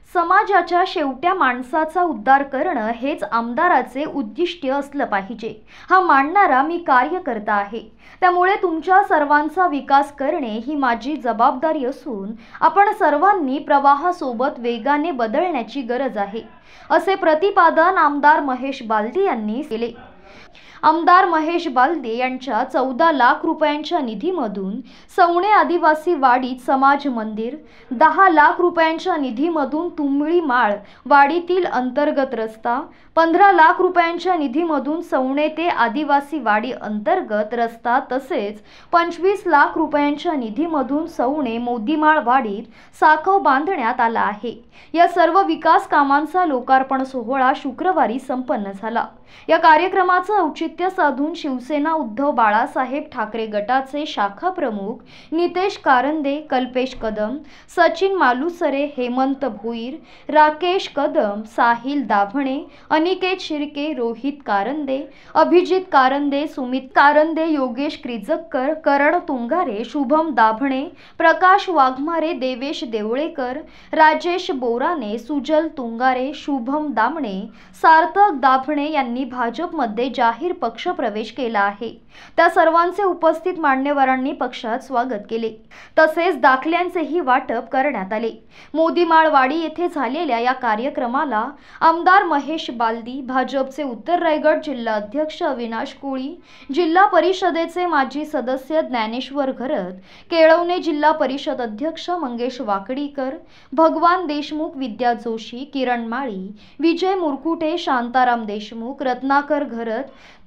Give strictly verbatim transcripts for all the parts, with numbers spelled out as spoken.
समाजाच्या शेवट्या माणसाचा उद्धार करणं हेच आमदाराचे उद्दिष्ट असलं पाहिजे हा मानणारा मी कार्यकर्ता आहे। त्यामुळे तुमच्या सर्वांचा विकास करणे ही माझी जबाबदारी असून आपण सर्वांनी प्रवाहासोबत वेगाने बदलण्याची गरज आहे, असे प्रतिपादन आमदार महेश बालदी यांनी केले। आमदार महेश बालदी यांच्या चौदा लाख रुपयांच्या निधीमधून सवणे आदिवासी वाडीत समाज मंदिर, दहा लाख रुपयांच्या निधीमधून तुंबळी माळ वाडीतील अंतर्गत रस्ता, पंधरा लाख रुपयांच्या निधीमधून सवणे ते आदिवासी वाडी अंतर्गत रस्ता तसेच पंचवीस लाख रुपयांच्या निधीमधून सवणे मोदीमाळ वाडीत साखव बांधण्यात आला आहे। या सर्व विकास कामांचा लोकार्पण सोहळा शुक्रवारी संपन्न झाला। या कार्यक्रमाचे औचित्य साधून शिवसेना उद्धव बाळासाहेब ठाकरे गटाचे शाखा प्रमुख नितेश कारंदे, कल्पेश कदम, सचिन मालुसरे, हेमंत भोईर, राकेश कदम, साहिल दाभणे, अनिकेत शिर्के, रोहित कारंदे, अभिजित कारंदे, सुमित कारंदे, योगेश क्रिजक्कर, करण तुंगारे, शुभम दाभणे, प्रकाश वाघमारे, देवेश देवळेकर, राजेश बोराने, सुजल तुंगारे, शुभम दामणे, सार्थक दाभणे यांनी भाजपमध्ये जाहीर पक्ष प्रवेश केला आहे। त्या सर्वांचे उपस्थित मान्यवरांनी पक्षात स्वागत केले तसेच दाखल्यांचेही वाटप करण्यात आले। मोदीमाळ वाडी येथे झालेल्या या कार्यक्रमाला आमदार महेश बालदी, भाजपचे उत्तर रायगड जिल्हा अध्यक्ष अविनाश कोळी, जिल्हा परिषदेचे माजी सदस्य ज्ञानेश्वर घरत, केळवणे जिल्हा परिषद अध्यक्ष मंगेश वाकडीकर, भगवान देशमुख, विद्या जोशी, किरण माळी, विजय मुरकुटे, शांताराम देशमुख, रत्नाकर घरत,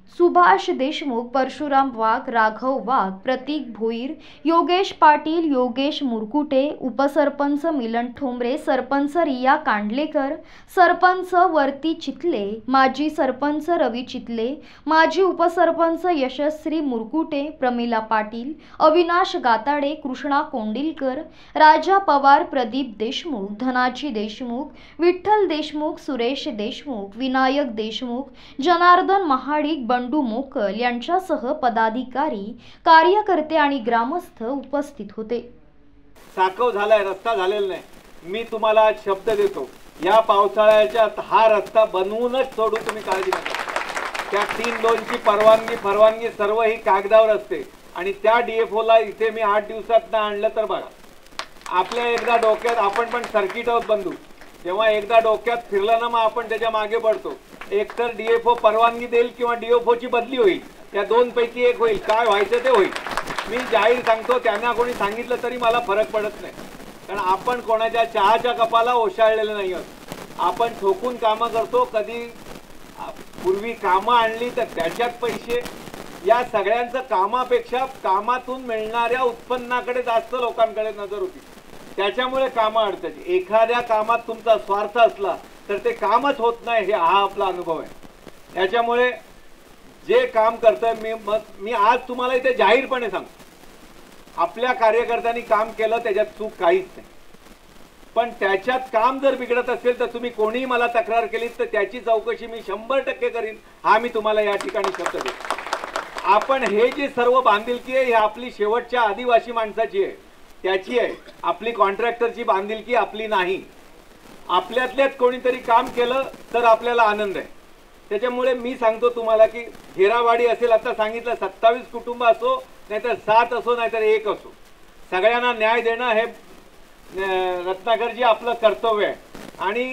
सुभाष देशमुख, परशुराम वाघ, राघव वाघ, प्रतीक भोईर, योगेश पाटील, योगेश मुरकुटे, उपसरपंच मिलन ठोंबरे, सरपंच रिया कांडलेकर, सरपंच वर्ती चितले, माजी सरपंच रवी चितले, माजी उपसरपंच यशस्वी मुरकुटे, प्रमिला पाटील, अविनाश गाताडे, कृष्णा कोंडिलकर, राजा पवार, प्रदीप देशमुख, धनाजी देशमुख, विठ्ठल देशमुख, सुरेश देशमुख, विनायक देशमुख, जनार्दन महाडिक, बंडू मोकल यांच्यासह पदाधिकारी, कार्यकर्ते आणि ग्रामस्थ उपस्थित होते। साखव झालाय, रस्ता झालेला नाही। मी तुम्हाला आज शब्द देतो, या पावसाळ्याच्या हा रस्ता बनवूनच सोडू, तुम्ही काळजी नका। त्या तीन दोनची परवानगी परवानगी सर्व ही कागदावर असते आणि त्या डीएफओ ला इथे मी आठ दिवसात ना आणलं तर बघा, आपल्या एकदा डोक्यात आपण पण सर्किट आहोत बंधू, जेव्हा एकदा डोक्यात फिरलं ना मग आपण त्याच्या मागे पडतो। एकतर डीएफओ परवानगी देईल किंवा डीएफओ ची बदली होईल, या दोन पैकी एक होईल। काय व्हायचं ते होईल। मी जाहीर सांगतो, त्यांना कोणी सांगितलं तरी मला फरक पडत नाही, कारण आपण कोणाच्या चहाच्या कपाला ओशाळलेलं नाही आहोत। आपण ठोकून कामं करतो। कधी पूर्वी कामं आणली तर त्याच्यात पैसे, या सगळ्यांचं कामापेक्षा कामातून मिळणाऱ्या उत्पन्नाकडे जास्त लोकांकडे नजर होती, त्याच्यामुळे कामं अडचणी। एखाद्या कामात तुमचा स्वार्थ असला तर ते कामच होत नाही, हे हा आपला अनुभव आहे। त्याच्यामुळे जे काम करतोय मी मी आज तुम्हाला इथे जाहीरपणे सांगतो, आपल्या कार्यकर्त्यांनी काम केलं त्याच्यात चूक काहीच नाही, पण त्याच्यात काम जर बिघडत असेल तर तुम्ही कोणीही मला तक्रार केली तर त्याची चौकशी मी शंभर टक्के करीन, हा मी तुम्हाला या ठिकाणी शब्द देतो। आपण हे जे सर्व बांधिलकी आहे, ही आपली शेवटच्या आदिवासी माणसाची आहे, त्याची आहे। आपली कॉन्ट्रॅक्टरची बांधिलकी आपली नाही। आपल्यातल्यात कोणीतरी काम केलं तर आपल्याला आनंद आहे। त्याच्यामुळे मी सांगतो तुम्हाला की घेरावाडी असेल, आता सांगितलं सत्तावीस कुटुंब असो, नाहीतर सात असो, नाहीतर एक असो, सगळ्यांना न्याय देणं हे रत्नाकरजी आपलं कर्तव्य आहे। आणि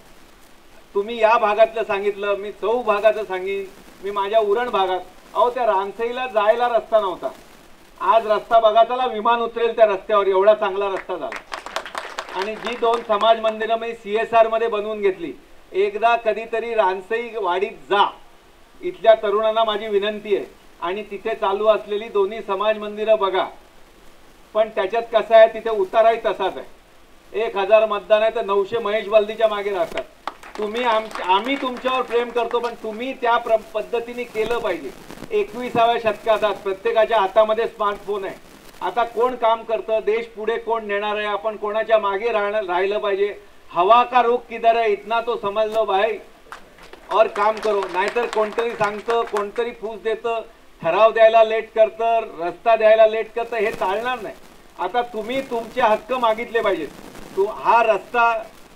तुम्ही या भागातलं सांगितलं, मी चौ भागाचं सांगेन, मी माझ्या उरण भागात, अहो त्या रानसईला जायला रस्ता नव्हता, आज रस्ता बघा, त्याला विमान उतरेल त्या रस्त्यावर, एवढा चांगला रस्ता झाला। आणि जी दोन समाज मंदिरं मी सीएसआर मध्ये बनवून घेतली, एकदा कधीतरी रानसई वाडीत जा, इथल्या तरुणांना माझी विनंती आहे, आणि तिथे चालू असलेली दोन्ही समाज मंदिरं बघा। पण त्याच्यात कसं आहे, तिथे उताराही तसाच आहे। एक हजार मतदान आहे तर नऊशे महेश बालदीच्या मागे राहतात। तुम्ही आम्ही तुमच्यावर प्रेम करतो, पण तुम्ही त्या पद्धतीने केलं पाहिजे। एकविसाव्या शतकात प्रत्येकाच्या हातामध्ये स्मार्टफोन आहे। आता कोण काम करतं, देश पुढे कोण नेणार आहे, आपण कोणाच्या मागे राहिलं पाहिजे। हवा का रुख किधर है इतना तो समझ लो भाई और काम करो, नाहीतर कोणतरी सांगतं, कोणतरी फूस देतं, ठराव द्यायला लेट करतं, रस्ता द्यायला लेट करतं, हे चालणार नाही। आता तुम्ही तुमचे हक्क मागितले पाहिजेत। तू हा रस्ता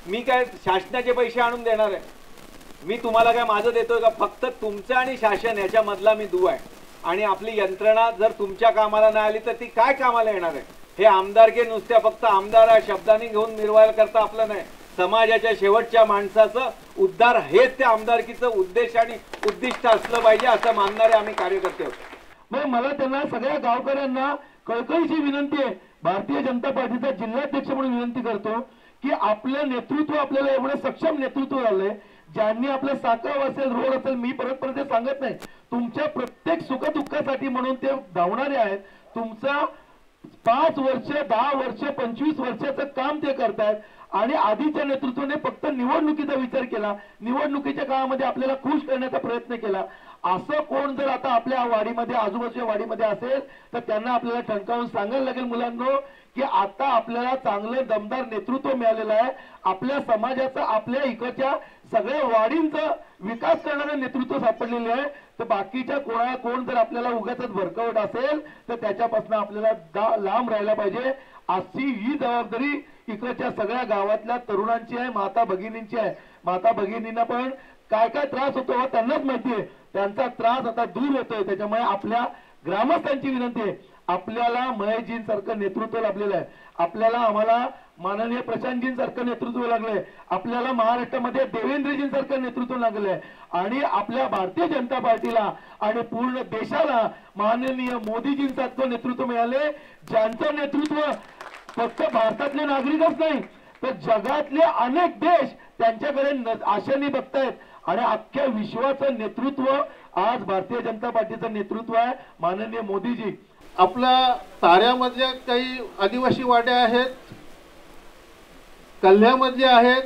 मी काय शासनाचे पैसे आणून देणार आहे? मी तुम्हाला काय माझं देतोय का? फक्त तुमचं आणि शासन याच्यामधला मी दुवा आहे. आणि आपली यंत्रणा जर तुमच्या कामाला नाही आली तर ती काय कामाला येणार आहे? हे आमदारके नुसत्या फक्त आमदार शब्दांनी घेऊन मिरवायला करता आपलं नाही. समाजाच्या शेवटच्या माणसाचं उद्धार हेच त्या आमदारकीचं उद्देश आणि उद्दिष्ट असलं पाहिजे असं मानणारे आम्ही कार्यकर्ते आहोत. मग मला त्यांना सगळ्या गावकऱ्यांना कळकळीची विनंती आहे, भारतीय जनता पार्टीचा जिल्हाध्यक्ष म्हणून विनंती करतो की आपलं नेतृत्व आपल्याला एवढं सक्षम नेतृत्व झालंय, ज्यांनी आपलं साकाव असेल, रोड असेल, मी परत परत ते सांगत नाही, तुमच्या प्रत्येक सुखदुःखासाठी म्हणून ते धावणारे आहेत. तुमचा पाच वर्ष दहा वर्ष पंचवीस वर्षाचं काम ते करतायत. आणि आधीच्या नेतृत्वाने फक्त निवडणुकीचा विचार केला, निवडणुकीच्या काळामध्ये आपल्याला खुश करण्याचा प्रयत्न केला. असं कोण जर आता आपल्या वाडीमध्ये आजूबाजूच्या वाडीमध्ये असेल तर त्यांना आपल्याला ठणकावून सांगायला लागेल मुलांनो की आता आपल्याला चांगलं दमदार नेतृत्व मिळालेलं आहे. आपल्या समाजाचं, आपल्या इकडच्या सगळ्या वाडींचा विकास करणारं नेतृत्व सापडलेलं आहे. तर बाकीच्या कोणा कोण जर आपल्याला उगाचच भरकवत असेल तर त्याच्यापासून आपल्याला लांब राहायला पाहिजे. अशी ही जबाबदारी इकडच्या सगळ्या गावातल्या तरुणांची आहे, माता भगिनींची आहे. माता भगिनींना पण काय काय त्रास होतो त्यांनाच माहिती आहे. त्यांचा त्रास आता दूर होतोय. त्याच्यामुळे आपल्या ग्रामस्थांची विनंती आहे, आपल्याला महेशजींसारखं नेतृत्व लाभलेलं आहे, आपल्याला आम्हाला माननीय प्रशांतजींसारखं नेतृत्व लागलंय, आपल्याला महाराष्ट्रामध्ये देवेंद्रजींसारखं नेतृत्व लागलंय. आणि आपल्या भारतीय जनता पार्टीला आणि पूर्ण देशाला माननीय मोदीजींसारखं नेतृत्व मिळाले, ज्यांचं नेतृत्व फक्त भारतातले नागरिकच नाही तर जगातले अनेक देश त्यांच्याकडे आशेने बघतायत. आणि अख्ख्या विश्वाचं नेतृत्व आज भारतीय जनता पार्टीचं नेतृत्व आहे, माननीय मोदीजी. आपल्या ताऱ्यामधल्या काही आदिवासी वाड्या आहेत, कल्ह्यामधल्या आहेत,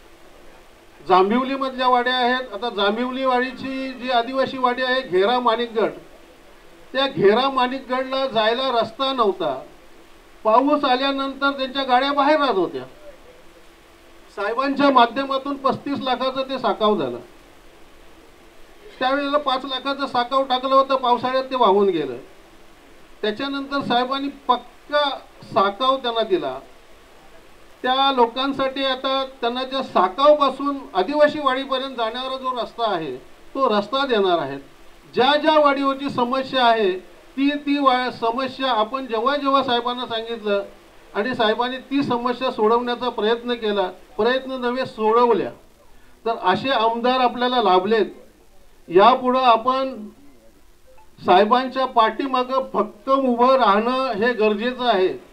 जांभिवली मधल्या वाड्या आहेत. आता जांभिवली वाडीची जी आदिवासी वाडी आहे घेरा माणिकगड, त्या घेरा माणिकगडला जायला रस्ता नव्हता. पाऊस आल्यानंतर त्यांच्या गाड्या बाहेर राहत होत्या. साहेबांच्या माध्यमातून पस्तीस लाखाचं ते साकाव झालं. त्यावेळेला पाच लाखाचं साकाव टाकलं होतं, पावसाळ्यात ते वाहून गेलं. त्याच्यानंतर साहेबांनी पक्का साकाव त्यांना दिला. त्या लोकांसाठी आता त्यांना ज्या साकाव पासून आदिवासी वाडीपर्यंत जाणारा जो रस्ता आहे तो रस्ता देणार आहेत. ज्या ज्या वाडीवरची समस्या आहे ती ती वा समस्या आपण जेव्हा जेव्हा साहेबांना सांगितलं आणि साहेबांनी ती समस्या सोडवण्याचा प्रयत्न केला, प्रयत्न नव्हे सोडवल्या, तर असे आमदार आपल्याला लाभलेत. यापुढं आपण साहेबांच्या पाठीमागं भक्कम उभं राहणं हे गरजेचं आहे.